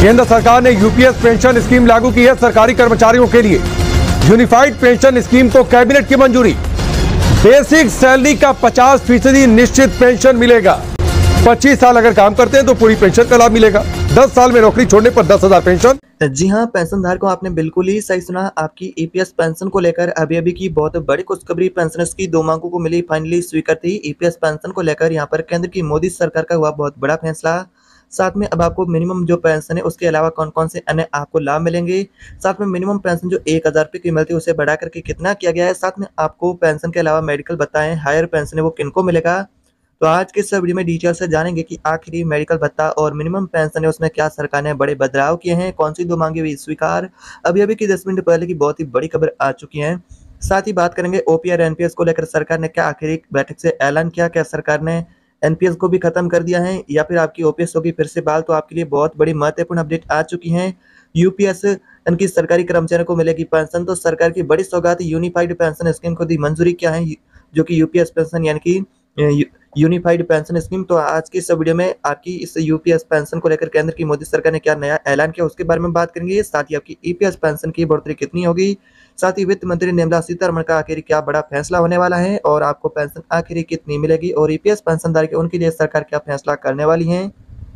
केंद्र सरकार ने यूपीएस पेंशन स्कीम लागू की है सरकारी कर्मचारियों के लिए। यूनिफाइड पेंशन स्कीम को कैबिनेट की मंजूरी। बेसिक सैलरी का 50% निश्चित पेंशन मिलेगा। 25 साल अगर काम करते हैं तो पूरी पेंशन का लाभ मिलेगा। 10 साल में नौकरी छोड़ने पर 10,000 पेंशन। जी हाँ, पेंशनधारक को आपने बिल्कुल ही सही सुना। आपकी ईपीएस पेंशन को लेकर अभी की बहुत बड़ी खुशखबरी पेंशनर्स की 2 मांगों को मिली फाइनली स्वीकृति। ईपीएस पेंशन को लेकर यहाँ पर केंद्र की मोदी सरकार का हुआ बहुत बड़ा फैसला। साथ में अब आपको मिनिमम जो पेंशन है उसके अलावा कौन कौन से अन्य आपको लाभ मिलेंगे। साथ में मिनिमम पेंशन जो 1000 रुपये की मिलती है उसे बढ़ा करके कितना किया गया है। साथ में आपको पेंशन के अलावा मेडिकल भत्ता है, हायर पेंशन है, वो किनको मिलेगा। तो आज के इस वीडियो में डिटेल से जानेंगे कि आखिर मेडिकल भत्ता और मिनिमम पेंशन है उसमें क्या सरकार ने बड़े बदलाव किए हैं, कौन सी 2 मांगे हुई स्वीकार। अभी की 10 मिनट पहले की बहुत ही बड़ी खबर आ चुकी है। साथ ही बात करेंगे ओपी और एनपीएस को लेकर सरकार ने क्या आखिर बैठक से ऐलान किया, क्या सरकार ने एनपीएस को भी खत्म कर दिया है या फिर आपकी ओपीएस होगी फिर से बहाल। तो आपके लिए बहुत बड़ी महत्वपूर्ण अपडेट आ चुकी है। यूपीएस यानी कि सरकारी कर्मचारियों को मिलेगी पेंशन। तो सरकार की बड़ी सौगात यूनिफाइड पेंशन स्कीम को दी मंजूरी। क्या है जो कि यूपीएस पेंशन यानी कि यूनिफाइड पेंशन स्कीम। तो आज की इस वीडियो में आपकी इस यूपीएस पेंशन को लेकर केंद्र की मोदी सरकार ने क्या नया ऐलान किया उसके बारे में बात करेंगे। साथ ही आपकी ईपीएस पेंशन की बढ़ोतरी कितनी होगी। साथ ही वित्त मंत्री निर्मला सीतारमण का आखिर क्या बड़ा फैसला होने वाला है और आपको पेंशन आखिर कितनी मिलेगी और ईपीएस पेंशनधारक उनके लिए सरकार क्या फैसला करने वाली है।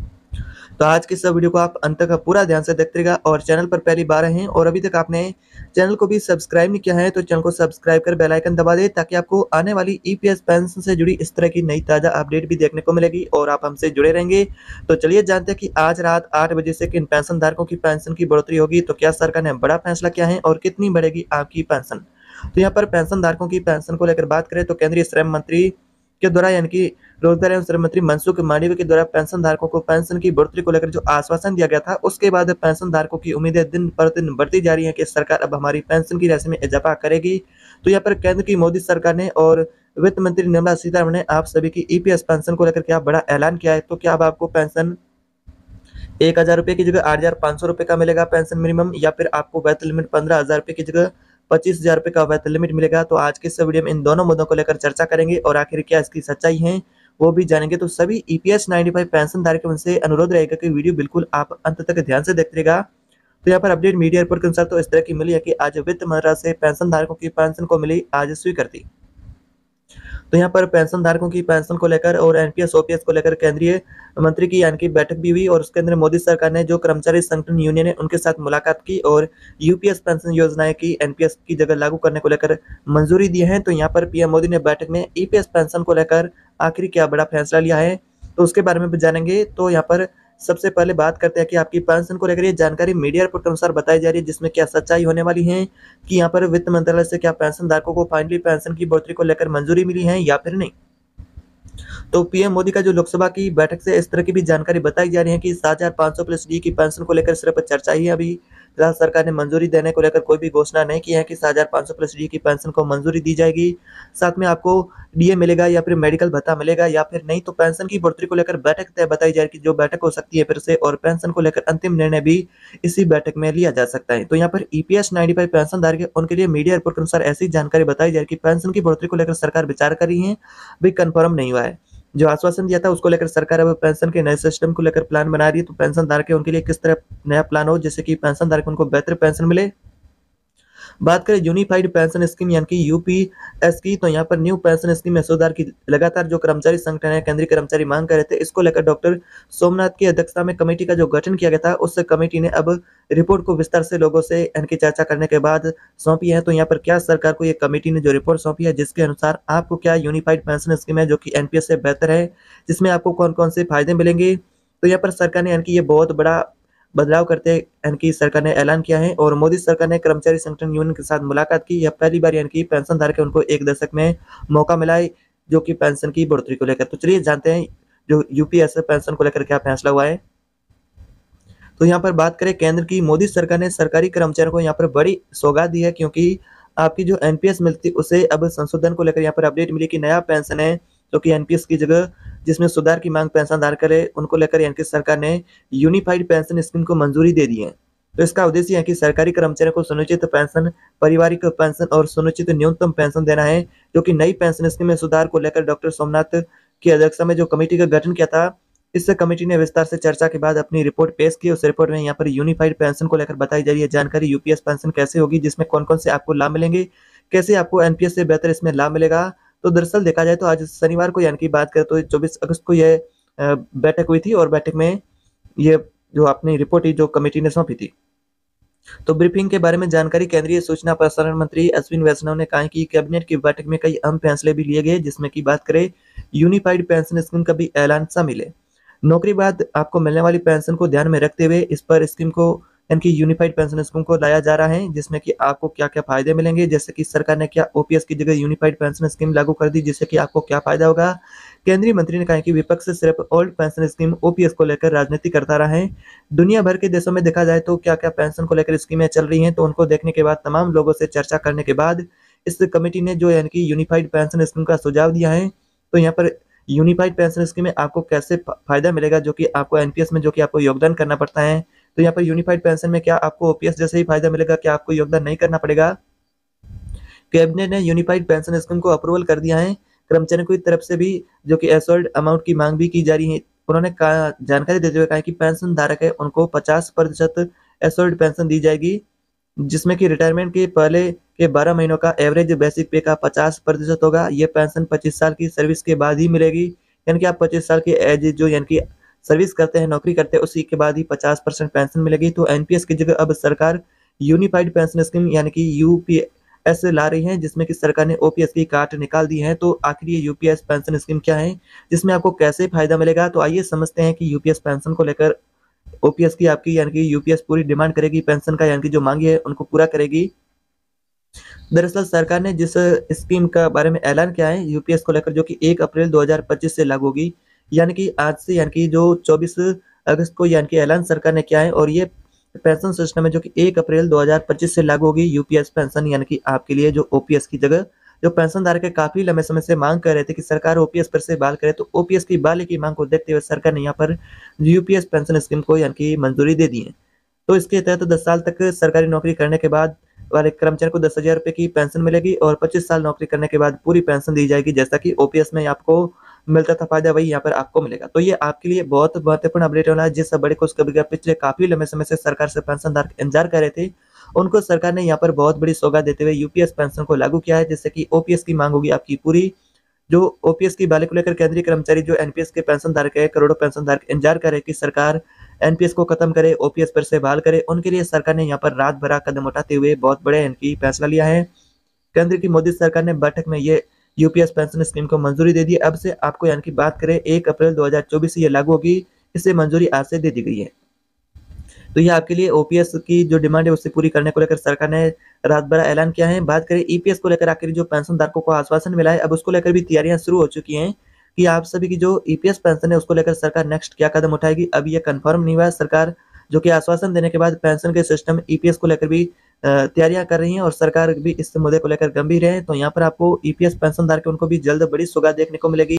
तो आज की इस वीडियो को आप अंत तक पूरा ध्यान से देखते रहिएगा और चैनल पर पहली बार हैं और अभी तक आपने चैनल को भी सब्सक्राइब नहीं किया है तो चैनल को सब्सक्राइब कर बेल आइकन दबा दें ताकि आपको आने वाली ईपीएस पेंशन से जुड़ी इस तरह की नई ताज़ा अपडेट भी देखने को मिलेगी और आप हमसे जुड़े रहेंगे। तो चलिए जानते हैं कि आज रात 8 बजे से किन पेंशन धारकों की पेंशन की बढ़ोतरी होगी। तो क्या सरकार ने बड़ा फैसला किया है और कितनी बढ़ेगी आपकी पेंशन। तो यहाँ पर पेंशन धारकों की पेंशन को लेकर बात करें तो केंद्रीय श्रम मंत्री के द्वारा यानी कि रोजगार एवं श्रम मंत्री मनसुख मांडविया के द्वारा पेंशन धारकों को पेंशन की बढ़ोतरी को लेकर जो आश्वासन दिया गया था उसके बाद पेंशन धारकों की उम्मीदें दिन पर दिन बढ़ती जा रही हैं कि सरकार अब हमारी पेंशन की राशि में इजाफा करेगी। तो यहाँ पर केंद्र की मोदी सरकार ने और वित्त मंत्री निर्मला सीतारमण ने आप सभी की ईपीएस पेंशन को लेकर क्या बड़ा ऐलान किया है। तो क्या अब आपको पेंशन 1000 रुपये की जगह 8500 रुपये का मिलेगा पेंशन मिनिमम, या फिर आपको वेतन लिमिट 15,000 रुपये की जगह 25,000 रुपये का वेतन लिमिट मिलेगा। तो आज के इस वीडियो में इन दोनों मुद्दों को लेकर चर्चा करेंगे और आखिर क्या इसकी सच्चाई है वो भी जानेंगे। तो सभी ईपीएस 95 पेंशन धारक उनसे अनुरोध रहेगा कि वीडियो बिल्कुल आप अंत तक ध्यान से देखते रहिएगा। तो यहाँ पर अपडेट मीडिया रिपोर्ट के अनुसार तो इस तरह की मिली है कि आज वित्त मंत्रालय से पेंशन धारकों की पेंशन को मिली आज स्वीकृति। तो यहाँ पर पेंशन धारकों की पेंशन को लेकर और एनपीएस ओपीएस को लेकर केंद्रीय मंत्री की यानी कि बैठक भी हुई और उसके अंदर मोदी सरकार ने जो कर्मचारी संगठन यूनियन है उनके साथ मुलाकात की और यूपीएस पेंशन योजनाएं की एनपीएस की जगह लागू करने को लेकर मंजूरी दी है। तो यहाँ पर पीएम मोदी ने बैठक में ईपीएस पेंशन को लेकर आखिर क्या बड़ा फैसला लिया है तो उसके बारे में भी जानेंगे। तो यहाँ पर सबसे पहले बात करते हैं कि आपकी पेंशन को लेकर ये जानकारी मीडिया रिपोर्ट के अनुसार बताई जा रही है जिसमें क्या सच्चाई होने वाली है कि यहाँ पर वित्त मंत्रालय से क्या पेंशन धारकों को फाइनली पेंशन की बढ़ोतरी को लेकर मंजूरी मिली है या फिर नहीं। तो पीएम मोदी का जो लोकसभा की बैठक से इस तरह की भी जानकारी बताई जा रही है कि 7500 प्लस डी की पेंशन को लेकर सिर्फ चर्चा ही है। अभी फिलहाल सरकार ने मंजूरी देने को लेकर कोई भी घोषणा नहीं की है कि 7500 प्लस डी की पेंशन को मंजूरी दी जाएगी। साथ में आपको डीए मिलेगा या फिर मेडिकल भत्ता मिलेगा या फिर नहीं। तो पेंशन की बढ़ोतरी को लेकर बैठक तय बताई जाएगी जो बैठक हो सकती है फिर से और पेंशन को लेकर अंतिम निर्णय भी इसी बैठक में लिया जा सकता है। तो यहाँ पर ईपीएस 95 पेंशन धारक उनके लिए मीडिया रिपोर्ट के अनुसार ऐसी जानकारी बताई जाएगी कि पेंशन की बढ़ोतरी को लेकर सरकार विचार कर रही है, अभी कंफर्म नहीं हुआ है। जो आश्वासन दिया था उसको लेकर सरकार अब पेंशन के नए सिस्टम को लेकर प्लान बना रही है। तो पेंशन धारक उनके लिए किस तरह नया प्लान हो जिससे कि पेंशन धारक उनको बेहतर पेंशन मिले। बात करें यूनिफाइड पेंशन स्कीम यानी कि यूपीएस की तो यहाँ पर न्यू पेंशन स्कीम में सुधार की लगातार जो कर्मचारी संगठन है केंद्रीय कर्मचारी मांग कर रहे थे इसको लेकर डॉक्टर सोमनाथ की अध्यक्षता में कमेटी का जो गठन किया गया था उस कमेटी ने अब रिपोर्ट को विस्तार से लोगों से इनकी चर्चा करने के बाद सौंपी है। तो यहाँ पर क्या सरकार को ये कमेटी ने जो रिपोर्ट सौंपी है जिसके अनुसार आपको क्या यूनिफाइड पेंशन स्कीम है जो कि एनपीएस से बेहतर है जिसमें आपको कौन कौन से फायदे मिलेंगे। तो यहाँ पर सरकार ने यानी कि ये बहुत बड़ा बदलाव करते यानी कि सरकार ने ऐलान किया है और मोदी सरकार ने कर्मचारी संगठन यूनियन के साथ मुलाकात की। यह पहली बार यानी कि पेंशन धारक उनको 1 दशक में मौका मिला है जो कि पेंशन की बढ़ोतरी को लेकर। तो चलिए जानते हैं जो यूपीएस पेंशन को लेकर क्या फैसला हुआ है। तो यहाँ पर बात करें केंद्र की मोदी सरकार ने सरकारी कर्मचारियों को यहाँ पर बड़ी सौगात दी है क्योंकि आपकी जो एनपीएस मिलती उसे अब संशोधन को लेकर यहाँ पर अपडेट मिली कि नया पेंशन है जो कि एनपीएस की जगह जिसमें सुधार की मांग पेंशन धारक करे उनको लेकर यानी कि सरकार ने यूनिफाइड पेंशन स्कीम को मंजूरी दे दी है। तो इसका उद्देश्य है कि सरकारी कर्मचारियों को सुनिश्चित पेंशन, पारिवारिक पेंशन और सुनिश्चित न्यूनतम पेंशन देना है जो कि नई पेंशन स्कीम में सुधार को लेकर डॉक्टर सोमनाथ की अध्यक्षता में जो कमेटी का गठन किया था इस कमेटी ने विस्तार से चर्चा के बाद अपनी रिपोर्ट पेश की। उस रिपोर्ट में यहाँ पर यूनिफाइड पेंशन को लेकर बताई जा रही है जानकारी, यूपीएस पेंशन कैसे होगी, जिसमें कौन-कौन से आपको लाभ मिलेंगे, कैसे आपको एनपीएस से बेहतर इसमें लाभ मिलेगा। तो दरअसल देखा जाए तो आज शनिवार को यानी कि बात करें तो 24 अगस्त को यह बैठक हुई थी और बैठक में ये जो अपनी रिपोर्ट जो कमेटी ने सौंपी थी। तो ब्रीफिंग के बारे में जानकारी केंद्रीय सूचना प्रसारण मंत्री अश्विनी वैष्णव ने कहा कि कैबिनेट की बैठक में कई अहम फैसले भी लिए गए, जिसमें की बात करें यूनिफाइड पेंशन स्कीम का भी ऐलान शामिल है। नौकरी बाद आपको मिलने वाली पेंशन को ध्यान में रखते हुए इस पर स्कीम को यानी कि यूनिफाइड पेंशन स्कीम को लाया जा रहा है, जिसमें कि आपको क्या-क्या फायदे मिलेंगे। जैसे कि सरकार ने क्या ओपीएस की जगह यूनिफाइड पेंशन स्कीम लागू कर दी, जिससे कि आपको क्या फायदा होगा। केंद्रीय मंत्री ने कहा कि विपक्ष सिर्फ ओल्ड पेंशन स्कीम ओपीएस को लेकर राजनीति करता रहा है। दुनिया भर के देशों में देखा जाए तो क्या-क्या पेंशन को लेकर स्कीमें चल रही हैं, तो उनको देखने के बाद तमाम लोगों से चर्चा करने के बाद इस कमेटी ने जो यानी कि यूनिफाइड पेंशन स्कीम का सुझाव दिया है। तो यहाँ पर यूनिफाइड पेंशन स्कीम में आपको कैसे फायदा मिलेगा, जो कि आपको एनपीएस में जो कि आपको योगदान करना पड़ता है। तो यहाँ पर यूनिफाइड पेंशन में क्या आपको ओपीएस जैसे ही फायदा मिलेगा, क्या आपको योगदान नहीं करना पड़ेगा। कैबिनेट ने यूनिफाइड पेंशन स्कीम को अप्रूवल कर दिया है। कर्मचारियों की तरफ से भी जो कि एश्योर्ड अमाउंट की मांग भी की जा रही है। उन्होंने कहा, जानकारी देते हुए कहा कि पेंशन धारक है उनको 50% एश्योर्ड पेंशन दी जाएगी, जिसमें कि रिटायरमेंट के पहले के 12 महीनों का एवरेज बेसिक पे का 50% होगा। ये पेंशन 25 साल की सर्विस के बाद ही मिलेगी, यानी कि आप 25 साल की एज जो यानी कि सर्विस करते हैं, नौकरी करते हैं, उसी के बाद ही 50% पेंशन मिलेगी। तो एनपीएस की जगह अब सरकार यूनिफाइड पेंशन स्कीम यानी कि यूपीएस ला रही है, जिसमें कि सरकार ने ओपीएस की काट निकाल दी है। तो आखिर ये यूपीएस पेंशन स्कीम क्या है, जिसमें आपको कैसे फायदा मिलेगा। तो आइए समझते हैं कि यूपीएस पेंशन को लेकर ओपीएस की आपकी यानी कि यूपीएस पूरी डिमांड करेगी, पेंशन का यानी कि जो मांगी है उनको पूरा करेगी। दरअसल सरकार ने जिस स्कीम का बारे में ऐलान किया है यूपीएस को लेकर, जो कि 1 अप्रैल 2025 से लागू होगी, यानी कि आज से यानी कि जो 24 अगस्त को यानी कि ऐलान सरकार ने किया है। और ये पेंशन सिस्टम है जो कि 1 अप्रैल 2025 से लागू होगी। यूपीएस पेंशन यानी कि आपके लिए जो ओपीएस की जगह जो पेंशन धारक है काफी लंबे समय से मांग कर रहे थे कि सरकार ओपीएस पर से बहाल करे, तो ओपीएस की बहाली की मांग को देखते हुए सरकार ने यहाँ पर यूपीएस पेंशन स्कीम को यानी कि मंजूरी दे दी है। तो इसके तहत 10 साल तक सरकारी नौकरी करने के बाद वाले कर्मचारी को 10,000 रुपए की पेंशन मिलेगी और 25 साल नौकरी करने के बाद पूरी पेंशन दी जाएगी। जैसा कि ओपीएस में आपको मिलता था फायदा, वही यहाँ पर आपको मिलेगा। तो ये आपके लिए बहुत महत्वपूर्ण अपडेट वाला है। जिस बड़े खुशखबरी का पिछले काफी लंबे समय से सरकार से पेंशन धारक इंतजार कर रहे थे, उनको सरकार ने यहाँ पर बहुत बड़ी सौगात देते हुए यूपीएस पेंशन को लागू किया है, जिससे कि ओपीएस की मांग होगी आपकी पूरी। जो ओपीएस की बहाली को लेकर केंद्रीय कर्मचारी जो एनपीएस के पेंशन धारक है, करोड़ों पेंशन धारक इंतजार कर रहे कि सरकार एनपीएस को खत्म करे, ओपीएस पर से बहाल करे। उनके लिए सरकार ने यहाँ पर रात भरा कदम उठाते हुए बहुत बड़े इनकी फैसला लिया है। केंद्र की मोदी सरकार ने बैठक में ये यूपीएस पेंशन स्कीम को मंजूरी दे दी। अब से आपको यानी कि बात करें 1 अप्रैल 2024 से ये लागू होगी, इसे मंजूरी आज से दे दी गई है। तो ये आपके लिए ओपीएस की जो डिमांड है उससे पूरी करने को लेकर सरकार ने रात भर ऐलान किया है। बात करें ईपीएस को लेकर, आखिर जो पेंशन धारकों को आश्वासन मिला है, अब उसको लेकर भी तैयारियां शुरू हो चुकी हैं कि आप सभी की जो ईपीएस पेंशन है उसको लेकर सरकार नेक्स्ट क्या कदम उठाएगी। अब ये कंफर्म नहीं हुआ है। सरकार जो कि आश्वासन देने के बाद पेंशन के सिस्टम ईपीएस को लेकर भी तैयारियां कर रही है और सरकार भी इस मुद्दे को लेकर गंभीर है। तो यहाँ पर आपको ईपीएस पेंशन धारक उनको भी जल्द बड़ी सौगात देखने को मिलेगी।